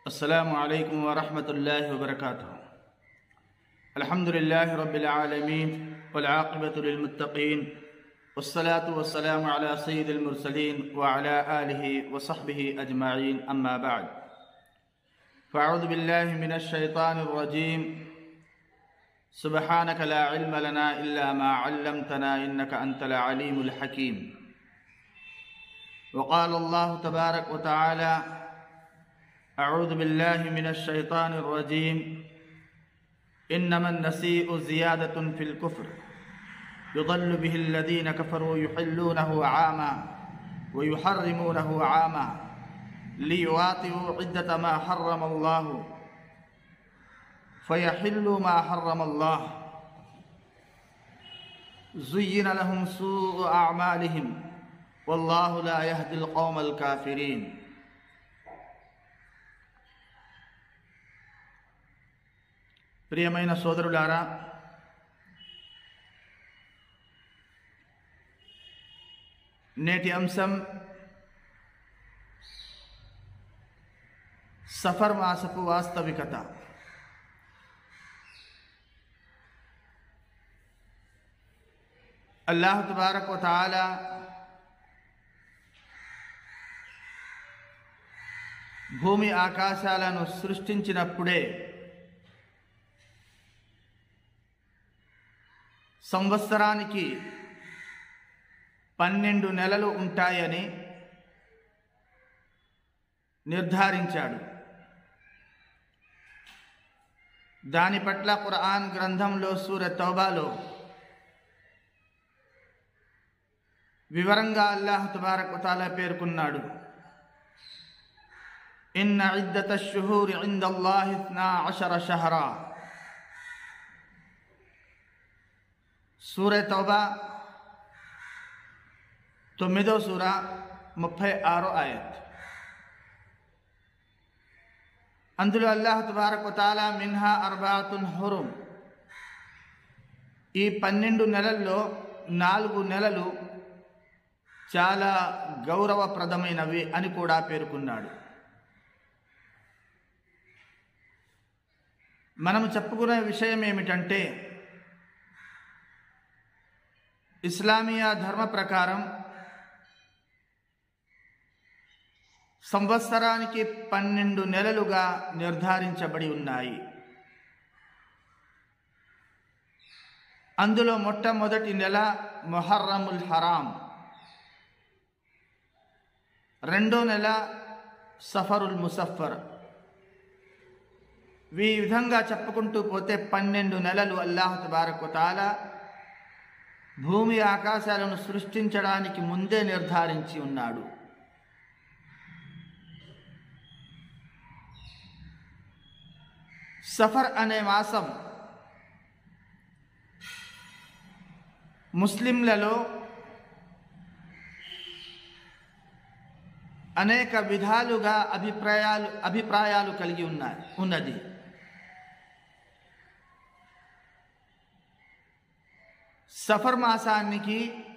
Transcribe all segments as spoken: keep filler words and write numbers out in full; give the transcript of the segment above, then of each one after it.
अस्सलामु अलैकुम वरहमतुल्लाहि वबरकातुहु। अल्हम्दुलिल्लाहि रब्बिल आलमीन वल आक़िबतु लिल मुत्तक़ीन वस्सलातु वस्सलामु अला सय्यिदिल मुरसलीन व अला आलिहि व सहबिहि अजमाईन, अम्मा बअद। फ़अऊज़ु बिल्लाहि मिनश शैतानिर रजीम। सुब्हानक ला इल्म लना इल्ला मा अल्लमतना इन्नका अंतल अलीमुल हकीम। व क़ाल अल्लाहु तबारक व तआला अऊज़ु बिल्लाहि मिनश शैतानिर रजीम। इन्नमन नसीउ ज़ियादतुन फ़िल कुफ़्र युज़ल्लु बिहिल लज़ीना कफ़रू युहिल्लूनहु आमा व युहर्रिमूनहु आमा लियुवातिउ इद्दत मा हर्रमल्लाहु फ़यहिल्लु मा हर्रमल्लाह। ज़ुय्यिन लहुम सूअु अअमालिहिम वल्लाहु ला यहदिल क़ौमल काफ़िरीन। ప్రియమైన సోదరులారా, నేటి అంశం సఫర్ మాసపు వాస్తవికత. అల్లాహ్ తబారక వ తఆలా భూమి ఆకాశాలను సృష్టించినప్పుడే సంవత్సరానికి పన్నెండు నెలలు ఉంటాయని నిర్ధారించాడు. దాని పట్ల ఖురాన్ గ్రంథంలో సూర తౌబాలో వివరంగా అల్లాహ్ తబారక వ తఆలా పేర్కొన్నాడు. ఇన్న ఇద్దతష్ షుహూరి ఇందల్లాహి ఇస్నా అషర షహరా. సూర తౌబా తొమ్మిదో సూర ముప్పై ఆరో ఆయత్. అందులో అల్లాహ్ తబారక వ తఆలా మిన్హా అర్బాతున్ హురుమ్, ఈ పన్నెండు నెలల్లో నాలుగు నెలలు చాలా గౌరవప్రదమైనవి అని కూడా పేర్కొన్నాడు. మనం చెప్పుకునే విషయం ఏమిటంటే, ఇస్లామియా ధర్మ ప్రకారం సంవత్సరానికి పన్నెండు నెలలుగా నిర్ధారించబడి ఉన్నాయి. అందులో మొట్టమొదటి నెల ముహర్రముల్ హరాం, రెండో నెల సఫరుల్ ముసఫర్. ఈ విధంగా చెప్పుకుంటూ పోతే పన్నెండు నెలలు అల్లాహ్ తబారక వ తఆలా భూమి ఆకాశాలను సృష్టించడానికి ముందే నిర్ధారించి ఉన్నాడు. సఫర్ అనే మాసం ముస్లింలలో అనేక విధాలుగా అభిప్రాయాలు అభిప్రాయాలు కలిగి ఉన్నాయి ఉన్నది. సఫర్ మాసానికి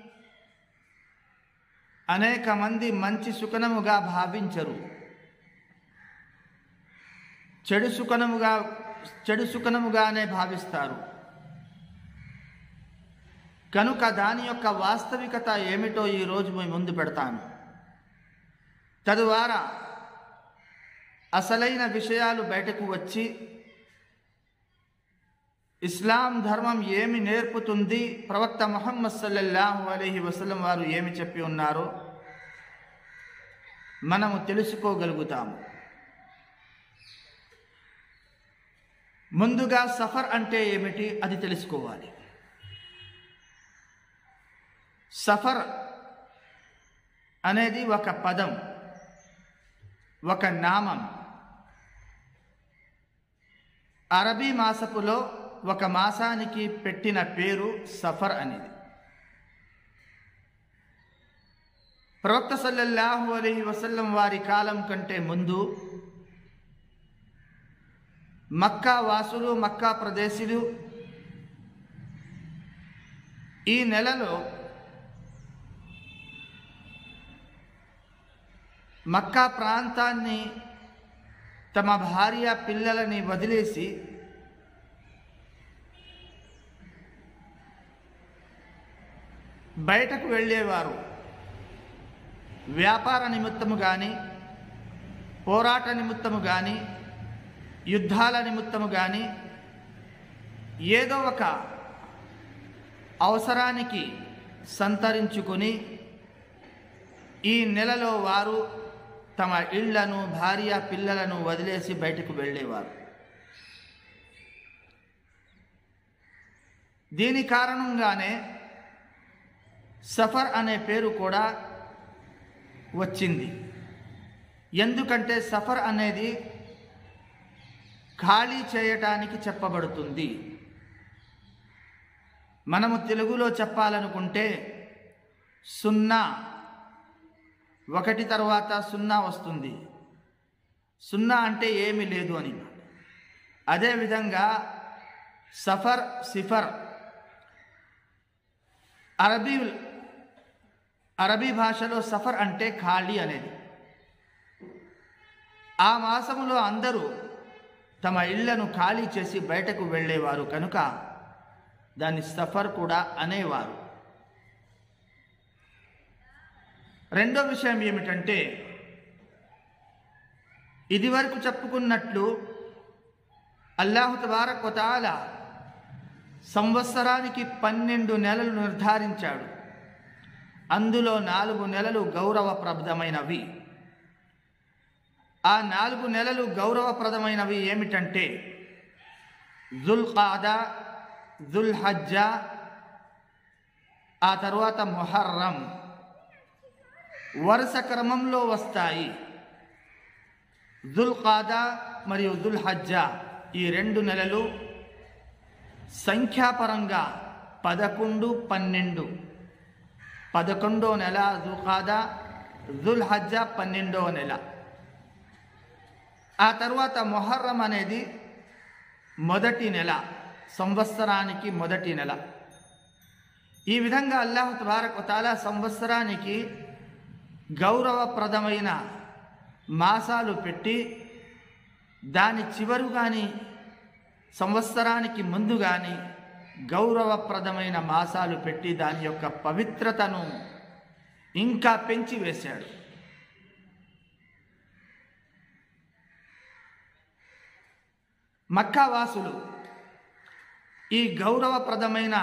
అనేక మంది మంచి సుకనముగా భావించరు, చెడు సుకనముగా చెడు సుకనముగానే భావిస్తారు. కనుక దాని యొక్క వాస్తవికత ఏమిటో ఈరోజు మేము ముందు పెడతాను. తద్వారా అసలైన విషయాలు బయటకు వచ్చి ఇస్లాం ధర్మం ఏమి నేర్పుతుంది, ప్రవక్త ముహమ్మద్ సల్లల్లాహు అలైహి వసల్లం వారు ఏమి చెప్పి ఉన్నారో మనము తెలుసుకోగలుగుతాము. ముందుగా సఫర్ అంటే ఏమిటి అది తెలుసుకోవాలి. సఫర్ అనేది ఒక పదం, ఒక నామం. అరబీ మాసపులో ఒక మాసానికి పెట్టిన పేరు సఫర్ అనేది. ప్రవక్త సల్లల్లాహు అలైహి వసల్లం వారి కాలం కంటే ముందు మక్కా వాసులు, మక్కా ప్రదేశీలు ఈ నెలలో మక్కా ప్రాంతాన్ని తమ భార్య పిల్లలని వదిలేసి బయటకు వెళ్ళేవారు. వ్యాపార నిమిత్తము కానీ, పోరాట నిమిత్తము కానీ, యుద్ధాల నిమిత్తము కానీ, ఏదో ఒక అవసరానికి సంతరించుకొని ఈ నెలలో వారు తమ ఇళ్లను, భార్య పిల్లలను వదిలేసి బయటకు వెళ్ళేవారు. దీని కారణంగానే సఫర్ అనే పేరు కూడా వచ్చింది. ఎందుకంటే సఫర్ అనేది ఖాళీ చేయటానికి చెప్పబడుతుంది. మనము తెలుగులో చెప్పాలనుకుంటే సున్నా, ఒకటి తర్వాత సున్నా వస్తుంది. సున్నా అంటే ఏమీ లేదు అని. అదేవిధంగా సఫర్, సిఫర్ అరబీ అరబీ భాషలో సఫర్ అంటే ఖాళీ అనేది. ఆ మాసములో అందరూ తమ ఇళ్లను ఖాళీ చేసి బయటకు వెళ్ళేవారు కనుక దాన్ని సఫర్ కూడా అనేవారు. రెండో విషయం ఏమిటంటే, ఇదివరకు చెప్పుకున్నట్లు అల్లాహు తబారక్ వ తఆలా సంవత్సరానికి పన్నెండు నెలలు నిర్ధారించాడు. అందులో నాలుగు నెలలు గౌరవప్రదమైనవి. ఆ నాలుగు నెలలు గౌరవప్రదమైనవి ఏమిటంటే జుల్ ఖాదా, జుల్ హజ్జా, ఆ తర్వాత ముహర్రం. వరుస క్రమంలో వస్తాయి. జుల్ ఖాదా మరియు జుల్ హజ్జా ఈ రెండు నెలలు సంఖ్యాపరంగా పదకొండు, పన్నెండు. పదకొండో నెల జుల్ ఖాదా, జుల్ హజ్జా పన్నెండో నెల. ఆ తర్వాత ముహర్రం అనేది మొదటి నెల, సంవత్సరానికి మొదటి నెల. ఈ విధంగా అల్లాహు తబారక్ వ తఆలా సంవత్సరానికి గౌరవప్రదమైన మాసాలు పెట్టి దాని చివరు కానీ సంవత్సరానికి ముందు కానీ గౌరవప్రదమైన మాసాలు పెట్టి దాని యొక్క పవిత్రతను ఇంకా పెంచి వేశాడు. మక్కావాసులు ఈ గౌరవప్రదమైన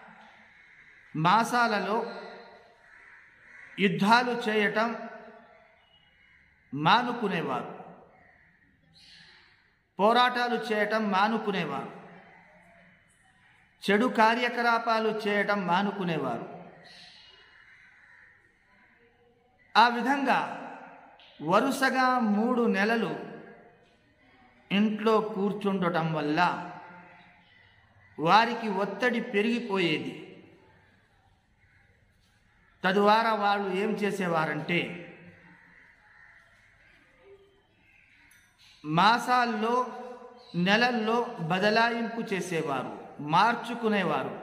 మాసాలలో యుద్ధాలు చేయటం మానుకునేవారు, పోరాటాలు చేయటం మానుకునేవారు, చెడు కార్యకలాపాలు చేయటం మానుకునేవారు. ఆ విధంగా వరుసగా మూడు నెలలు ఇంట్లో కూర్చుండటం వల్ల వారికి ఒత్తిడి పెరిగిపోయేది. తద్వారా వాళ్ళు ఏం చేసేవారంటే మాసాల్లో, నెలల్లో బదలాయింపు చేసేవారు, మార్చుకునేవారు.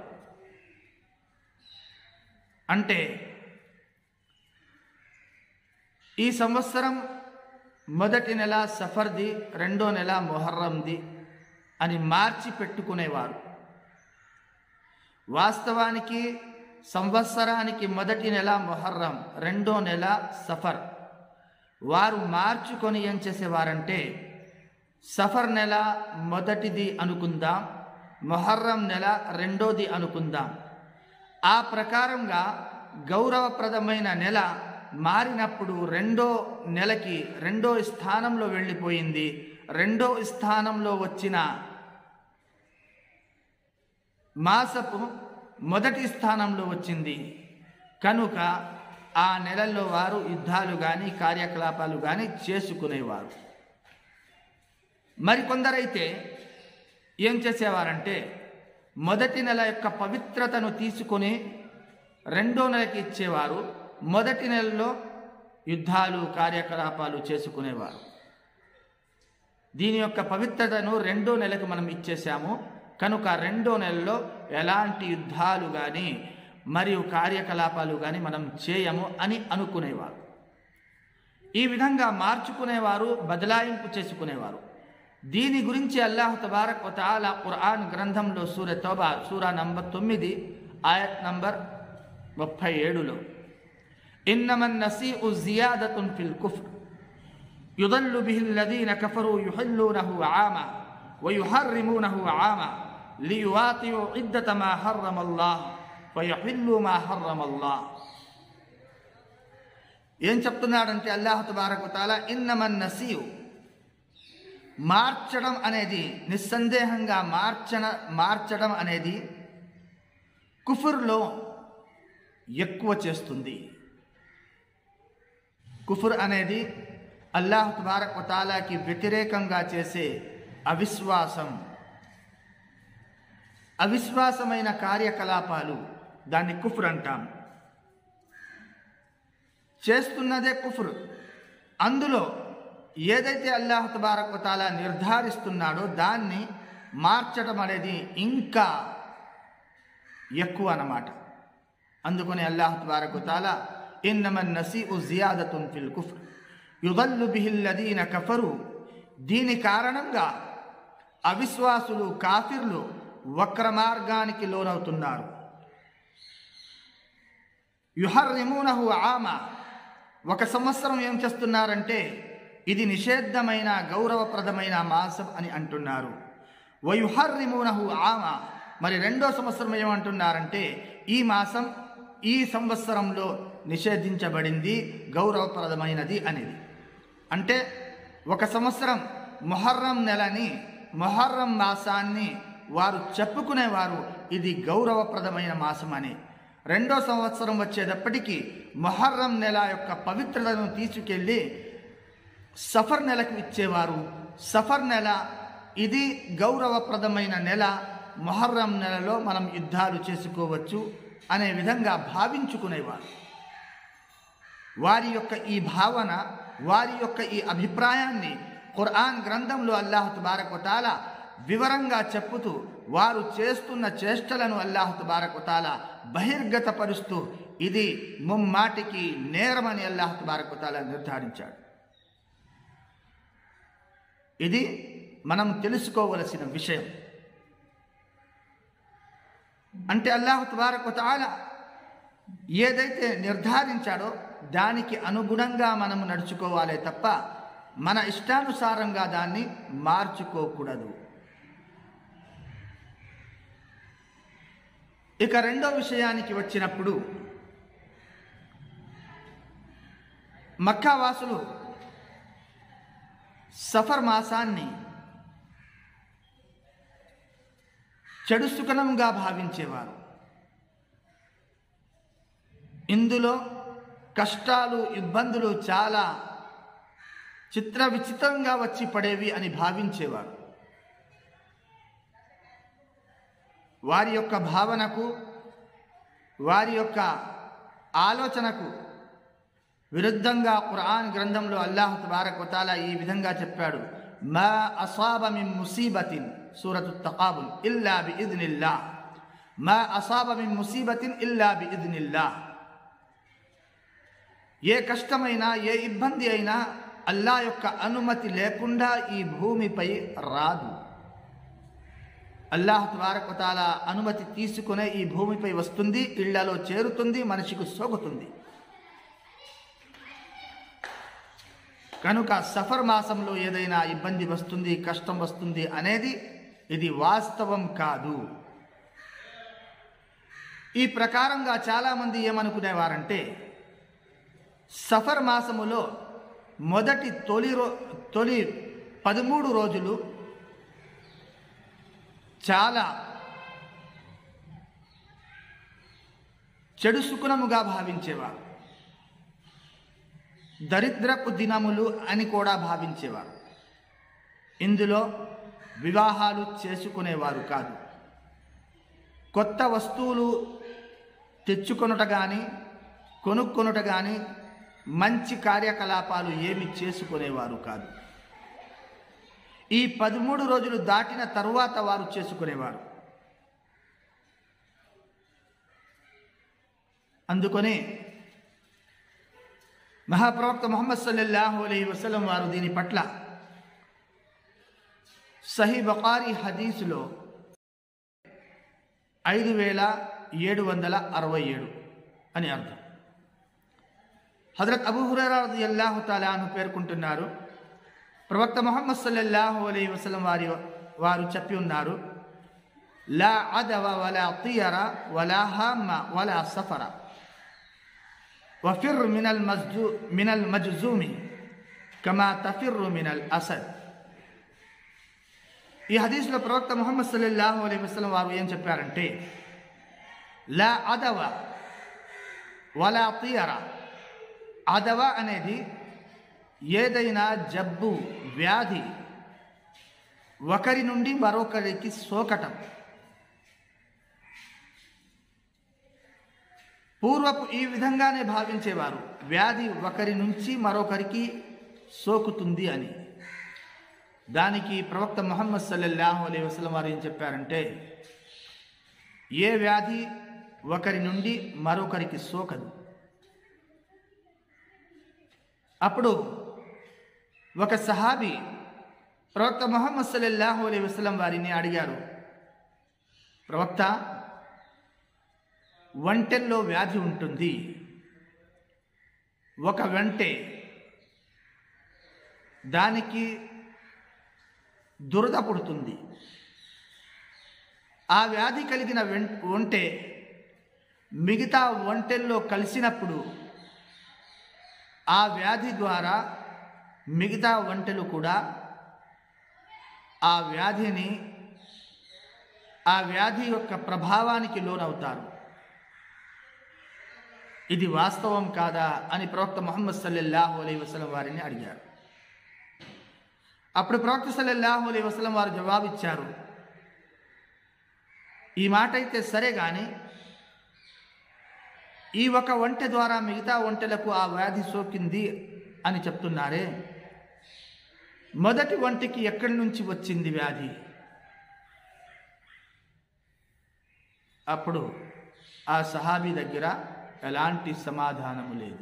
అంటే ఈ సంవత్సరం మొదటి నెల సఫర్ది, రెండో నెల ముహర్రంది అని మార్చి పెట్టుకునేవారు. వాస్తవానికి సంవత్సరానికి మొదటి నెల ముహర్రం, రెండో నెల సఫర్. వారు మార్చుకొని ఏం చేసేవారంటే సఫర్ నెల మొదటిది అనుకుందాం, ముహర్రం నెల రెండోది అనుకుందాం. ఆ ప్రకారంగా గౌరవప్రదమైన నెల మారినప్పుడు రెండో నెలకి రెండో స్థానంలో వెళ్ళిపోయింది. రెండో స్థానంలో వచ్చిన మాసపు మొదటి స్థానంలో వచ్చింది కనుక ఆ నెలల్లో వారు యుద్ధాలు కానీ కార్యకలాపాలు కానీ చేసుకునేవారు. మరికొందరైతే ఏం చేసేవారంటే మొదటి నెల యొక్క పవిత్రతను తీసుకొని రెండో నెలకి ఇచ్చేవారు, మొదటి నెలలో యుద్ధాలు కార్యకలాపాలు చేసుకునేవారు. దీని యొక్క పవిత్రతను రెండో నెలకు మనం ఇచ్చేసాము కనుక రెండో నెలలో ఎలాంటి యుద్ధాలు కానీ మరియు కార్యకలాపాలు కానీ మనం చేయము అని అనుకునేవారు. ఈ విధంగా మార్చుకునేవారు, బదలాయింపు చేసుకునేవారు. దీని గురించి అల్లాహ్ తబారక్ వ తఆలా ఖురాన్ గ్రంథంలో సూర తౌబా సూరా నంబర్ తొమ్మిది ఆయత్ నంబర్ ముప్పై ఏడులో ఇన్నమన్ నసీఉ జియాదతున్ ఫిల్ కుఫ్ర్ యుదల్లు బిహిల్ లదీన కఫరు యుహిల్లూనహు ఆమా వయుహర్రిమూనహు ఆమా లియువాతియు ఇద్దత మా హర్రమల్లాహ్ ఫయహిల్లు మా హర్రమల్లాహ్. ఏం చెప్తున్నాడంటే అల్లాహ్ తబారక్ వ తఆలా ఇన్నమన్ నసీఉ, మార్చడం అనేది నిస్సందేహంగా మార్చన మార్చడం అనేది కుఫుర్లో ఎక్కువ చేస్తుంది. కుఫుర్ అనేది అల్లాహ్ తబారక్ వ తఆలాకి వ్యతిరేకంగా చేసే అవిశ్వాసం, అవిశ్వాసమైన కార్యకలాపాలు, దాన్ని కుఫ్ర్ అంటాం. చేస్తున్నదే కుఫ్ర్. అందులో ఏదైతే అల్లాహ్ తబారక్ వ తఆలా నిర్ధారిస్తున్నాడో దాన్ని మార్చడం అనేది ఇంకా ఎక్కువ అన్నమాట. అందుకని అల్లాహ్ తబారక్ వ తఆలా ఇన్నమన్ నసీఉ జియాదతున్ ఫిల్ కుఫ్ర్ యుదల్లు బిహిల్ లదీన కఫరు, దీని కారణంగా అవిశ్వాసులు, కాఫిర్లు వక్ర మార్గానికి లోనవుతున్నారు. యుహర్రిమూనహు ఆమా, ఒక సంవత్సరం ఏం చేస్తున్నారంటే ఇది నిషేధమైన గౌరవప్రదమైన మాసం అని అంటున్నారు. వయుహర్రిమూనహు ఆమా, మరి రెండో సంవత్సరం ఏమంటున్నారంటే ఈ మాసం ఈ సంవత్సరంలో నిషేధించబడింది, గౌరవప్రదమైనది అనేది. అంటే ఒక సంవత్సరం మొహర్రం నెలని, మొహర్రం మాసాన్ని వారు చెప్పుకునేవారు ఇది గౌరవప్రదమైన మాసం అని. రెండో సంవత్సరం వచ్చేటప్పటికీ మొహర్రం నెల యొక్క పవిత్రతను తీసుకెళ్ళి సఫర్ నెలకు ఇచ్చేవారు. సఫర్ నెల ఇది గౌరవప్రదమైన నెల, మొహర్రం నెలలో మనం యుద్ధాలు చేసుకోవచ్చు అనే విధంగా భావించుకునేవారు. వారి యొక్క ఈ భావన, వారి యొక్క ఈ అభిప్రాయాన్ని ఖురాన్ గ్రంథంలో అల్లాహ్ తబారక్ వ తఆలా వివరంగా చెప్పుతూ వారు చేస్తున్న చేష్టలను అల్లాహ్ తబారక్ వ తఆలా బహిర్గతపరుస్తూ ఇది ముమ్మాటికి నేరమని అల్లాహ్ తబారక్ వ తఆలా నిర్ధారించాడు. ఇది మనం తెలుసుకోవలసిన విషయం. అంటే అల్లాహ్ తబారక్ వ తఆలా ఏదైతే నిర్ధారించాడో దానికి అనుగుణంగా మనం నడుచుకోవాలే తప్ప మన ఇష్టానుసారంగా దాన్ని మార్చుకోకూడదు. ఇక రెండో విషయానికి వచ్చినప్పుడు, మక్కావాసులు సఫర్ మాసాన్ని చెడు సుకనంగా భావించేవారు. ఇందులో కష్టాలు, ఇబ్బందులు చాలా చిత్ర విచిత్రంగా వచ్చి పడేవి అని భావించేవారు. వారి యొక్క భావనకు, వారి యొక్క ఆలోచనకు విరుద్ధంగా ఖురాన్ గ్రంథంలో అల్లాహ్ తబారక్ వ తఆలా ఈ విధంగా చెప్పాడు. మా అసాబ మిన్ ముసీబతిన్, సూరతు తకాబుల్, ఇల్లా బిఇజ్నిల్లాహ్, మా అసాబ మిన్ ముసీబతిన్ ఇల్లా బిఇజ్నిల్లాహ్. ఏ కష్టమైనా, ఏ ఇబ్బంది అయినా అల్లాహ్ యొక్క అనుమతి లేకుండా ఈ భూమిపై రాదు. అల్లాహ్ తబారక్ వ తఆలా అనుమతి తీసుకునే ఈ భూమిపై వస్తుంది, ఇళ్లలో చేరుతుంది, మనిషికి సోకుతుంది. కనుక సఫర్ మాసంలో ఏదైనా ఇబ్బంది వస్తుంది, కష్టం వస్తుంది అనేది ఇది వాస్తవం కాదు. ఈ ప్రకారంగా చాలామంది ఏమనుకునేవారంటే సఫర్ మాసములో మొదటి తొలి రో తొలి పదమూడు రోజులు చాలా చెడు సుకునముగా భావించేవారు, దరిద్రపు దినములు అని కూడా భావించేవారు. ఇందులో వివాహాలు చేసుకునేవారు కాదు, కొత్త వస్తువులు తెచ్చుకొనుట కానీ కొనుక్కొనుట కానీ మంచి కార్యకలాపాలు ఏమి చేసుకునేవారు కాదు. ఈ పదమూడు రోజులు దాటిన తరువాత వారు చేసుకునేవారు. అందుకని మహాప్రవక్త ముహమ్మద్ సల్లల్లాహు అలైహి వసల్లం వారు దీని పట్ల సహీ బుఖారీ హదీసులో ఐదు వేల ఏడు వందల అరవై ఏడు అని అర్థం. హజరత్ అబూ హురైరా రదియల్లాహు తఆలా అన్హు పేర్కొంటున్నారు, ప్రవక్త ముహమ్మద్ సల్లల్లాహు అలైహి వసల్లం వారి వారు చెప్పి ఉన్నారు, లా అదవ వలా తియర వలా హామ్మ వలా సఫర వఫిర్ మినల్ మజ్జూ మినల్ మజ్జూమి కమా తఫిర్రు మినల్ అసద్. ఈ హదీస్లో ప్రవక్త ముహమ్మద్ సల్లల్లాహు అలైహి వసల్లం వారు ఏం చెప్పారంటే, లా అదవ వలా తియర. అదవ అనేది ఏదైనా జబ్బు, వ్యాధి ఒకరి నుండి మరొకరికి సోకటం. పూర్వపు ఈ విధంగానే భావించేవారు, వ్యాధి ఒకరి నుంచి మరొకరికి సోకుతుంది అని. దానికి ప్రవక్త ముహమ్మద్ సల్లల్లాహు అలైహి వసల్లం వారు ఏం చెప్పారంటే, ఏ వ్యాధి ఒకరి నుండి మరొకరికి సోకదు. అప్పుడు ఒక సహాబీ ప్రవక్త ముహమ్మద్ సల్లల్లాహు అలైహి వసల్లం వారిని అడిగారు, ప్రవక్త, వంటెల్లో వ్యాధి ఉంటుంది, ఒక వంటె దానికి దురద పుడుతుంది, ఆ వ్యాధి కలిగిన వంటె మిగతా వంటెల్లో కలిసినప్పుడు ఆ వ్యాధి ద్వారా మిగతా వంటలు కూడా ఆ వ్యాధిని ఆ వ్యాధి యొక్క ప్రభావానికి లోనవుతారు. ఇది వాస్తవం కాదా అని ప్రవక్త ముహమ్మద్ సల్లల్లాహు అలైహి వసల్లం వారిని అడిగారు. అప్పుడు ప్రవక్త సల్లల్లాహు అలైహి వసల్లం వారు జవాబిచ్చారు, ఈ మాట అయితే సరే కానీ ఈ ఒక వంటె ద్వారా మిగతా వంటలకు ఆ వ్యాధి సోకింది అని చెప్తున్నారే, మొదటి వంటకి ఎక్కడి నుంచి వచ్చింది వ్యాధి? అప్పుడు ఆ సహాబీ దగ్గర ఎలాంటి సమాధానము లేదు.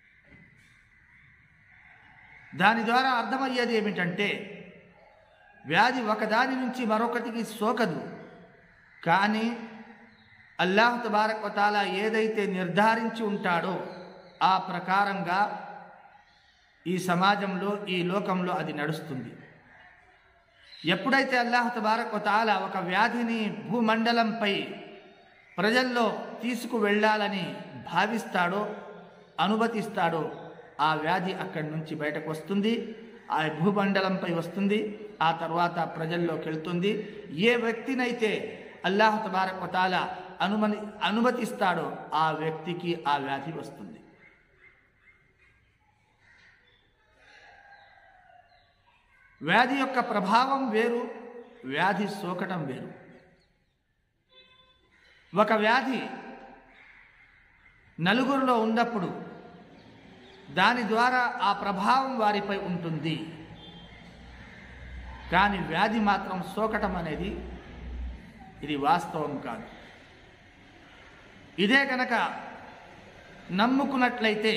దాని ద్వారా అర్థమయ్యేది ఏమిటంటే, వ్యాధి ఒకదాని నుంచి మరొకటికి సోకదు, కానీ అల్లాహ్ తబారక్ వ తఆలా ఏదైతే నిర్ధారించి ఉంటాడో ఆ ప్రకారంగా ఈ సమాజంలో, ఈ లోకంలో అది నడుస్తుంది. ఎప్పుడైతే అల్లాహ్ తబారక్ వ తఆలా ఒక వ్యాధిని భూమండలంపై ప్రజల్లో తీసుకువెళ్ళాలని భావిస్తాడో, అనుమతిస్తాడో, ఆ వ్యాధి అక్కడి నుంచి బయటకు వస్తుంది, ఆ భూమండలంపై వస్తుంది, ఆ తర్వాత ప్రజల్లోకి వెళ్తుంది. ఏ వ్యక్తినైతే అల్లాహ్ తబారక్ వ తఆలా అనుమతి అనుమతిస్తాడో ఆ వ్యక్తికి ఆ వ్యాధి వస్తుంది. వ్యాధి యొక్క ప్రభావం వేరు, వ్యాధి సోకటం వేరు. ఒక వ్యాధి నలుగురిలో ఉన్నప్పుడు దాని ద్వారా ఆ ప్రభావం వారిపై ఉంటుంది, కానీ వ్యాధి మాత్రం సోకటం అనేది ఇది వాస్తవం కాదు. ఇదే కనుక నమ్ముకున్నట్లయితే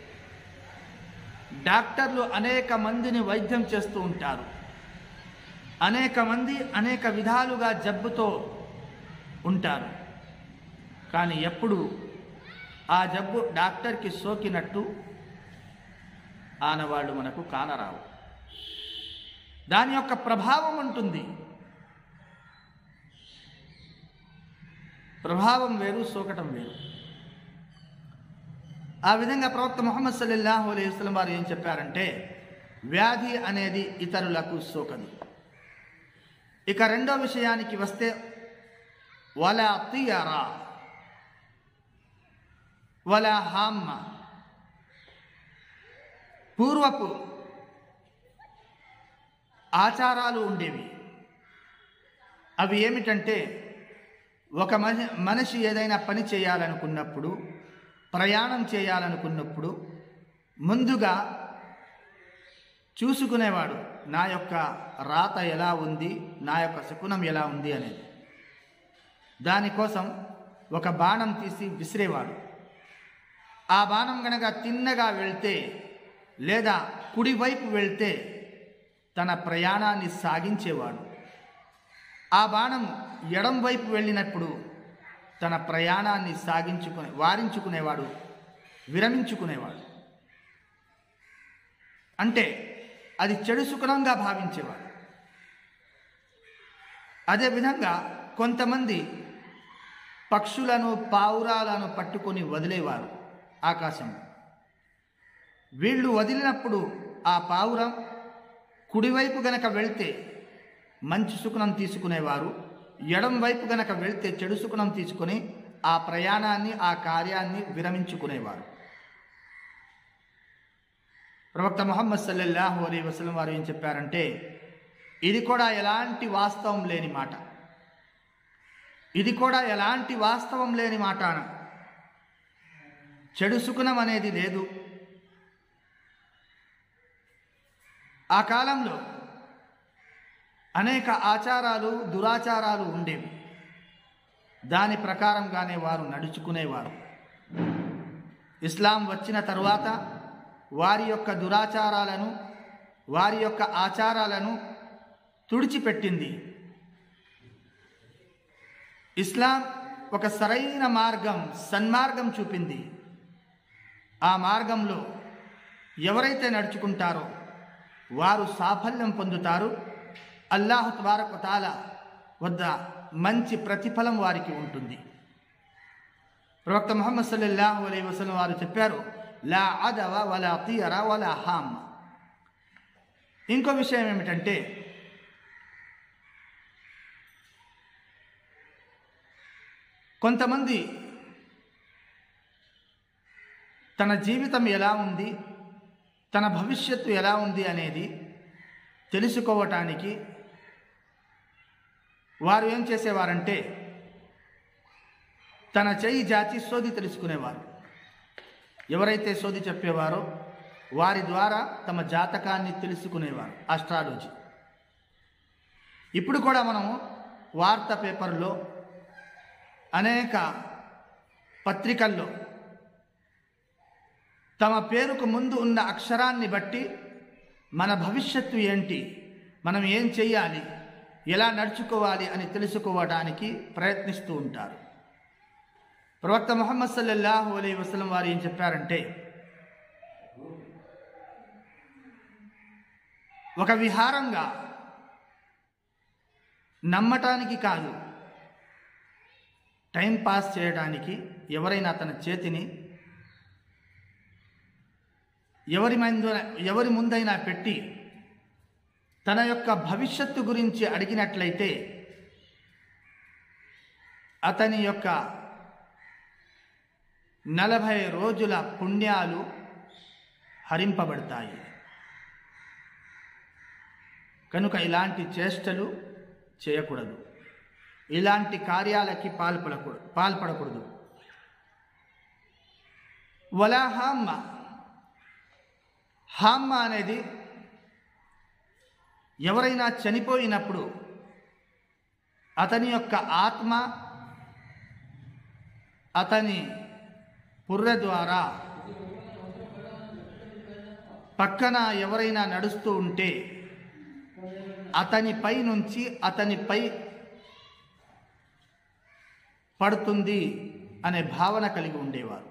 డాక్టర్లు అనేక మందిని వైద్యం చేస్తూ ఉంటారు, అనేక మంది అనేక విధాలుగా జబ్బుతో ఉంటారు, కానీ ఎప్పుడు ఆ జబ్బు డాక్టర్కి సోకినట్టు ఆనవాళ్ళు మనకు కానరావు. దాని యొక్క ప్రభావం ఉంటుంది, ప్రభావం వేరు, సోకటం వేరు. ఆ విధంగా ప్రవక్త ముహమ్మద్ సల్లల్లాహు అలైహి వసల్లం వారు ఏం చెప్పారంటే, వ్యాధి అనేది ఇతరులకు సోకదు. ఇక రెండో విషయానికి వస్తే, వలా తియరా వలా హామ్మ. పూర్వపు ఆచారాలు ఉండేవి. అవి ఏమిటంటే, ఒక మనిషి మనిషి ఏదైనా పని చేయాలనుకున్నప్పుడు, ప్రయాణం చేయాలనుకున్నప్పుడు ముందుగా చూసుకునేవాడు, నా యొక్క రాత ఎలా ఉంది, నా యొక్క శకునం ఎలా ఉంది అనేది. దానికోసం ఒక బాణం తీసి విసిరేవాడు. ఆ బాణం గనక తిన్నగా వెళ్తే లేదా కుడివైపు వెళ్తే తన ప్రయాణాన్ని సాగించేవాడు. ఆ బాణం ఎడం వైపు వెళ్ళినప్పుడు తన ప్రయాణాన్ని సాగించుకునే వారించుకునేవాడు, విరమించుకునేవాడు. అంటే అది చెడు శకునంగా భావించేవాడు. అదేవిధంగా కొంతమంది పక్షులను, పావురాలను పట్టుకొని వదిలేవారు ఆకాశంలో. వీళ్ళు వదిలినప్పుడు ఆ పావురం కుడివైపు గనక వెళ్తే మంచి శకునం తీసుకునేవారు, ఎడం వైపు గనక వెళ్తే చెడు శకునం తీసుకుని ఆ ప్రయాణాన్ని, ఆ కార్యాన్ని విరమించుకునేవారు. ప్రవక్త ముహమ్మద్ సల్లల్లాహు అలైహి వసల్లం వారు ఏం చెప్పారంటే, ఇది కూడా ఎలాంటి వాస్తవం లేని మాట, ఇది కూడా ఎలాంటి వాస్తవం లేని మాట. చెడు శకునం అనేది లేదు. ఆ కాలంలో అనేక ఆచారాలు, దురాచారాలు ఉండేవి. దాని ప్రకారంగానే వారు నడుచుకునేవారు. ఇస్లాం వచ్చిన తరువాత వారి యొక్క దురాచారాలను, వారి యొక్క ఆచారాలను తుడిచిపెట్టింది. ఇస్లాం ఒక సరైన మార్గం, సన్మార్గం చూపింది. ఆ మార్గంలో ఎవరైతే నడుచుకుంటారో వారు సాఫల్యం పొందుతారు. అల్లాహు తబారక వ తఆలా వద్ద మంచి ప్రతిఫలం వారికి ఉంటుంది. ప్రవక్త ముహమ్మద్ సల్లల్లాహు అలైహి వసల్లం వారు చెప్పారు, లా అదవ వలా తీయర వలా హామ్. ఇంకో విషయం ఏమిటంటే, కొంతమంది తన జీవితం ఎలా ఉంది, తన భవిష్యత్తు ఎలా ఉంది అనేది తెలుసుకోవటానికి వారు ఏం చేసేవారంటే, తన చెయ్యి జాచి సోది తెలుసుకునేవారు. ఎవరైతే సోది చెప్పేవారో వారి ద్వారా తమ జాతకాన్ని తెలుసుకునేవారు, ఆస్ట్రాలజీ. ఇప్పుడు కూడా మనము వార్తా పేపర్లో, అనేక పత్రికల్లో తమ పేరుకు ముందు ఉన్న అక్షరాన్ని బట్టి మన భవిష్యత్తు ఏంటి, మనం ఏం చెయ్యాలి, ఎలా నడుచుకోవాలి అని తెలుసుకోవడానికి ప్రయత్నిస్తూ ఉంటారు. ప్రవక్త ముహమ్మద్ సల్లల్లాహు అలైహి వసల్లం వారు ఏం చెప్పారంటే, ఒక విహారంగా నమ్మటానికి కాదు, టైం పాస్ చేయడానికి ఎవరైనా తన చేతిని ఎవరి ముందు ఎవరి ముందైనా పెట్టి తన యొక్క భవిష్యత్తు గురించి అడిగినట్లయితే అతని యొక్క నలభై రోజుల పుణ్యాలు హరింపబడతాయి. కనుక ఇలాంటి చేష్టలు చేయకూడదు, ఇలాంటి కార్యాలకి పాల్పడకూడదు పాల్పడకూడదు వలా హామ్మ. హామ్మ అనేది ఎవరైనా చనిపోయినప్పుడు అతని యొక్క ఆత్మ అతని పుర్రె ద్వారా పక్కన ఎవరైనా నడుస్తూ ఉంటే అతనిపై నుంచి అతనిపై పడుతుంది అనే భావన కలిగి ఉండేవారు.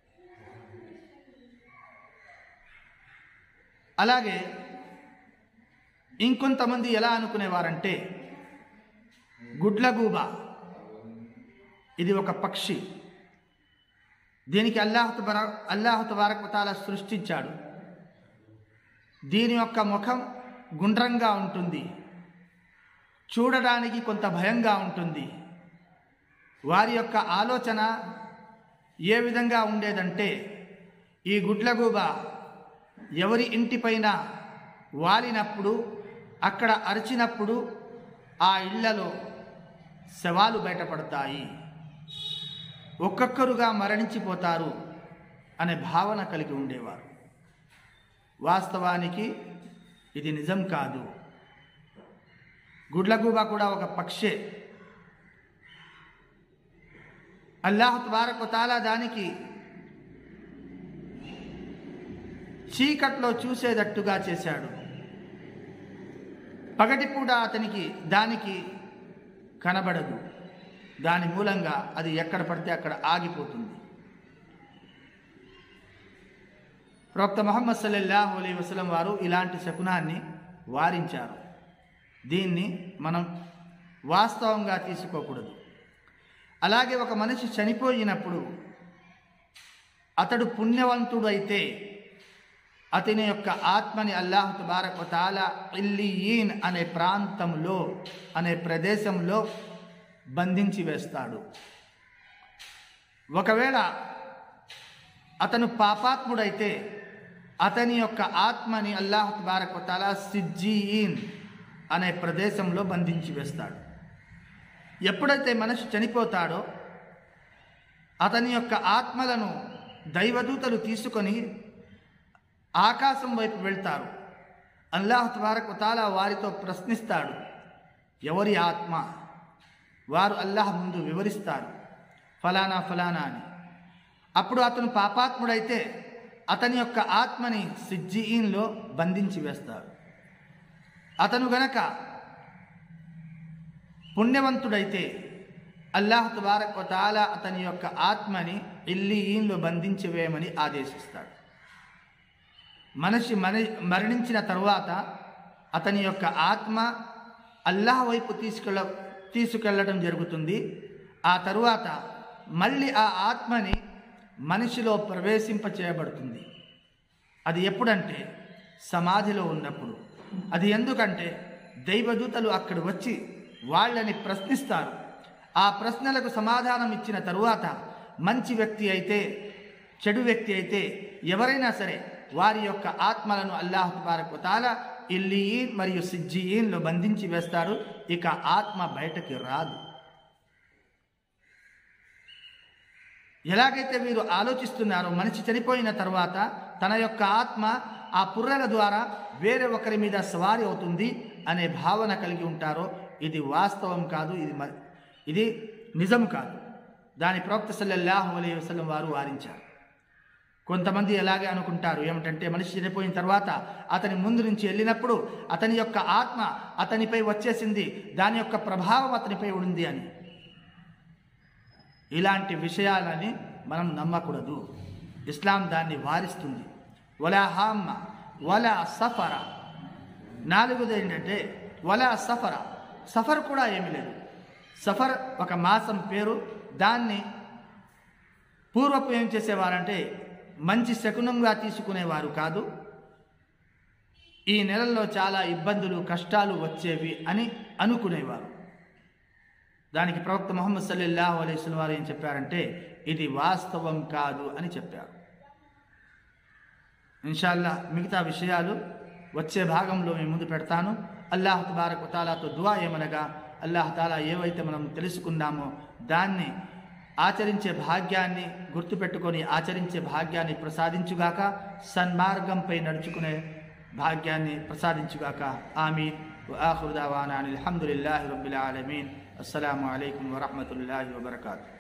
అలాగే ఇంకొంతమంది ఎలా అనుకునేవారంటే, గుడ్లగూబ ఇది ఒక పక్షి, దీనికి అల్లాహ్ తబార అల్లాహ్ తబారక వ తఆలా సృష్టించాడు. దీని యొక్క ముఖం గుండ్రంగా ఉంటుంది, చూడడానికి కొంత భయంగా ఉంటుంది. వారి యొక్క ఆలోచన ఏ విధంగా ఉండేదంటే, ఈ గుడ్లగూబ ఎవరి ఇంటిపైన వాలినప్పుడు, అక్కడ అరిచినప్పుడు ఆ ఇళ్లలో శవాలు బయటపడతాయి, ఒక్కొక్కరుగా మరణించిపోతారు అనే భావన కలిగి ఉండేవారు. వాస్తవానికి ఇది నిజం కాదు. గుడ్లగూబ కూడా ఒక పక్షే. అల్లాహ్ తబారక వ తఆలా దానికి చీకట్లో చూసేటట్టుగా చేశాడు. పగటిపూట అతనికి దానికి కనబడదు. దాని మూలంగా అది ఎక్కడ పడితే అక్కడ ఆగిపోతుంది. ప్రవక్త ముహమ్మద్ సల్లల్లాహు అలైహి వసల్లం వారు ఇలాంటి శకునాన్ని వారించారు. దీన్ని మనం వాస్తవంగా తీసుకోకూడదు. అలాగే ఒక మనిషి చనిపోయినప్పుడు అతడు పుణ్యవంతుడు అయితే అతని యొక్క ఆత్మని అల్లాహు తబారక వ తఆలా ఇల్లియీన్ అనే ప్రాంతంలో అనే ప్రదేశంలో బంధించి వేస్తాడు. ఒకవేళ అతను పాపాత్ముడైతే అతని యొక్క ఆత్మని అల్లాహు తబారక వ తఆలా సిజ్జీన్ అనే ప్రదేశంలో బంధించి వేస్తాడు. ఎప్పుడైతే మనిషి చనిపోతాడో అతని యొక్క ఆత్మలను దైవదూతలు తీసుకొని ఆకాశం వైపు వెళ్తారు. అల్లాహు తబారక వ తఆలా వారితో ప్రశ్నిస్తాడు, ఎవరి ఆత్మ? వారు అల్లాహ్ ముందు వివరిస్తారు, ఫలానా ఫలానా అని. అప్పుడు అతను పాపాత్ముడైతే అతని యొక్క ఆత్మని సిజ్జీన్లో బంధించి వేస్తారు. అతను గనక పుణ్యవంతుడైతే అల్లాహ్ తబారక వ తఆలా అతని యొక్క ఆత్మని ఇల్లియీన్లో బంధించి వేయమని ఆదేశిస్తాడు. మనిషి మని మరణించిన తరువాత అతని యొక్క ఆత్మ అల్లాహ్ వైపు తీసుకెళ్ళ తీసుకెళ్ళడం జరుగుతుంది. ఆ తరువాత మళ్ళీ ఆ ఆత్మని మనిషిలో ప్రవేశింపచేయబడుతుంది. అది ఎప్పుడంటే సమాధిలో ఉన్నప్పుడు. అది ఎందుకంటే దైవదూతలు అక్కడ వచ్చి వాళ్ళని ప్రశ్నిస్తారు. ఆ ప్రశ్నలకు సమాధానం ఇచ్చిన తరువాత మంచి వ్యక్తి అయితే చెడు వ్యక్తి అయితే ఎవరైనా సరే వారి యొక్క ఆత్మలను అల్లాహు తబారక వ తఆలా ఇల్లియీన్ మరియు సిజ్జీన్లో బంధించి వేస్తారు. ఇక ఆత్మ బయటకి రాదు. ఎలాగైతే మీరు ఆలోచిస్తున్నారో మనిషి చనిపోయిన తర్వాత తన యొక్క ఆత్మ ఆ పుర్రెల ద్వారా వేరే ఒకరి మీద సవారీ అవుతుంది అనే భావన కలిగి ఉంటారో ఇది వాస్తవం కాదు, ఇది ఇది నిజం కాదు. దాని ప్రవక్త సల్లల్లాహు అలైహి వసల్లం వారు వారించారు. కొంతమంది ఎలాగే అనుకుంటారు ఏమిటంటే మనిషి చనిపోయిన తర్వాత అతని ముందు నుంచి వెళ్ళినప్పుడు అతని యొక్క ఆత్మ అతనిపై వచ్చేసింది, దాని యొక్క ప్రభావం అతనిపై ఉంది అని. ఇలాంటి విషయాలని మనం నమ్మకూడదు. ఇస్లాం దాన్ని వారిస్తుంది. వలా హామ్మ వలా సఫర. నాలుగోది ఏంటంటే వలా సఫర. సఫర్ కూడా ఏమీ లేదు. సఫర్ ఒక మాసం పేరు. దాన్ని పూర్వపు ఏం చేసేవారంటే మంచి శకునంగా తీసుకునేవారు కాదు. ఈ నెలల్లో చాలా ఇబ్బందులు కష్టాలు వచ్చేవి అని అనుకునేవారు. దానికి ప్రవక్త ముహమ్మద్ సల్లల్లాహు అలైహి వసల్లం వారు ఏం చెప్పారంటే ఇది వాస్తవం కాదు అని చెప్పారు. ఇన్షాల్లా మిగతా విషయాలు వచ్చే భాగంలో మేము ముందు పెడతాను. అల్లాహ్ తబారక వ తఆలాతో దుఆ ఏమనగా అల్లాహ్ తాలా ఏవైతే మనం తెలుసుకున్నామో దాన్ని ఆచరించే భాగ్యాన్ని గుర్తుపెట్టుకొని ఆచరించే భాగ్యాన్ని ప్రసాదించుగాక. సన్మార్గంపై నడుచుకునే భాగ్యాన్ని ప్రసాదించుగాక. ఆమీన్. వ ఆఖిరు దావానా అనిల్ హమ్దులిల్లాహి రబ్బిల్ ఆలమీన్. అస్సలాము అలైకుం వరహ్మతుల్లాహి వబరకాతుహు.